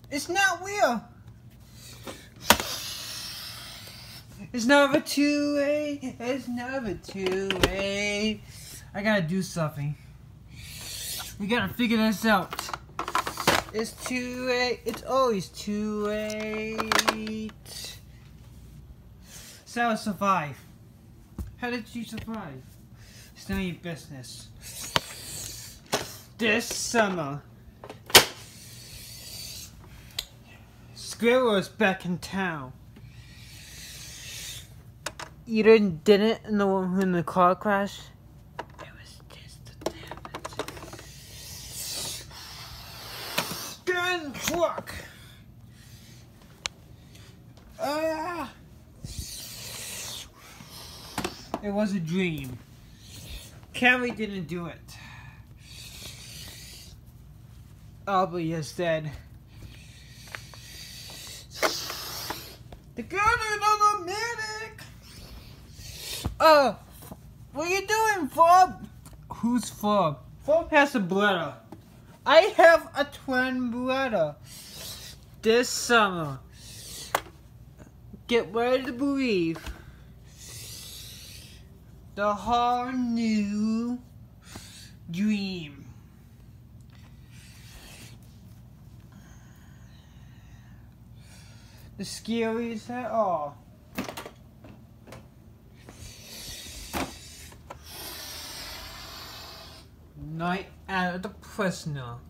It's not real. It's never too late. It's never too late. I gotta do something. We gotta figure this out. It's too late. It's always too late. So how to survive? How did you survive? It's none of your business. This summer, Squirrel is back in town. Eden didn't in the car crash. It was just the damage. Gun truck. It was a dream. Cammy didn't do it. Aubrey is dead. The gun is on the medic. What are you doing, Fob? Who's Fob? Fob has a brother. I have a twin brother. This summer, get ready to believe the whole new dream. The scariest at all. Night at the prisoner.